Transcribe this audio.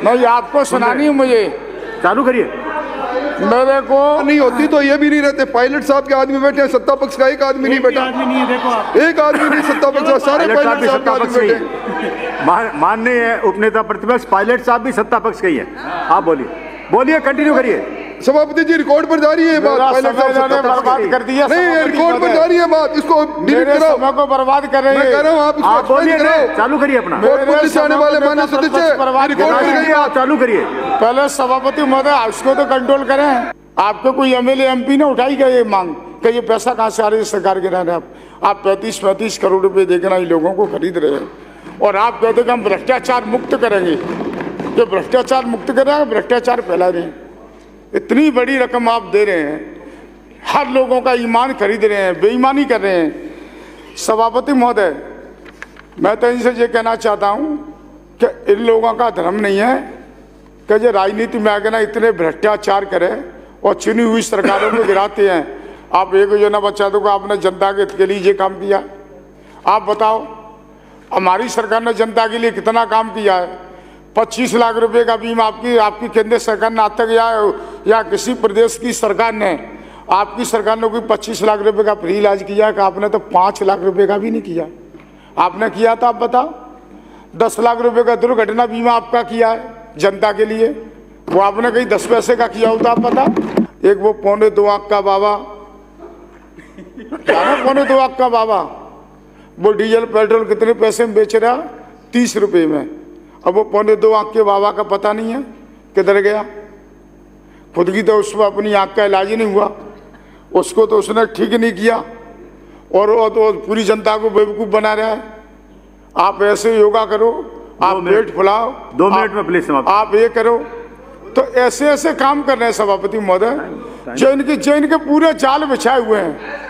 नहीं, आपको सुनानी है मुझे। चालू करिए। मेरे को नहीं होती तो ये भी नहीं रहते। पायलट साहब के आदमी बैठे हैं, सत्ता पक्ष का एक आदमी नहीं बैठा। आदमी नहीं है, देखो आप। एक आदमी नहीं सत्ता पक्ष का, सारे पायलट साहब के आदमी बैठे। माननीय उपनेता प्रतिपक्ष पायलट साहब भी सत्ता पक्ष का ही है। आप बोलिए, कंटिन्यू करिए। सभापति जी, रिकॉर्ड पर जा रही है बात। पायलट साहब बर्बाद कर दिया। नहीं, रिकॉर्ड पर जा रही है बात, इसको डिलीट कराओ। समय को बर्बाद कर रहे हैं। मैं कह रहा हूँ आप बोलिए, चालू करिए अपना। आने वाले माननीय सदस्य रिकॉर्ड पर गई, आप चालू करिए। पहले सभापति महोदय उसको तो कंट्रोल करें। आपके कोई एमएलए एमपी ने उठाई क्या ये मांग कि ये पैसा कहाँ से आ रही है सरकार के रहने? आप 35-35 करोड़ रुपए देकर ही लोगों को खरीद रहे हैं और आप कहते कि हम भ्रष्टाचार मुक्त करेंगे। जो भ्रष्टाचार मुक्त करेंगे, भ्रष्टाचार फैला रहे हैं। इतनी बड़ी रकम आप दे रहे हैं, हर लोगों का ईमान खरीद रहे हैं, बेईमानी कर रहे हैं। सभापति महोदय, मैं तो इनसे ये कहना चाहता हूँ कि इन लोगों का धर्म नहीं है कि जो राजनीति में आगे ना इतने भ्रष्टाचार करें और चुनी हुई सरकारों को गिराते हैं। आप एक योजना बचा दो, आपने जनता के हित के लिए ये काम किया। आप बताओ, हमारी सरकार ने जनता के लिए कितना काम किया है? 25 लाख रुपए का बीमा आपकी केंद्र सरकार ने आज तक या किसी प्रदेश की सरकार ने, आपकी सरकार ने कोई 25 लाख रुपए का फ्री इलाज किया है? कि आपने तो 5 लाख रुपए का भी नहीं किया। आपने किया था, आप बताओ। 10 लाख रुपए का दुर्घटना बीमा आपका किया है जनता के लिए, वो आपने कहीं 10 पैसे का किया होता, आप पता। एक वो 2.25 आंख का बाबा, 2.25 आंख का बाबा, वो डीजल पेट्रोल कितने पैसे में बेच रहा? 30 रुपये में। अब वो 2.25 आंख के बाबा का पता नहीं है किधर गया। खुद की तो उसको अपनी आंख का इलाज ही नहीं हुआ, उसको तो उसने ठीक नहीं किया और वो तो पूरी जनता को बेवकूफ़ बना रहा है। आप ऐसे योगा करो, आप पेट फुलाओ। 2 मिनट में प्लीज समाप्त। आप ये करो, तो ऐसे ऐसे काम कर रहे हैं सभापति महोदय, जो इनके पूरे जाल बिछाए हुए हैं।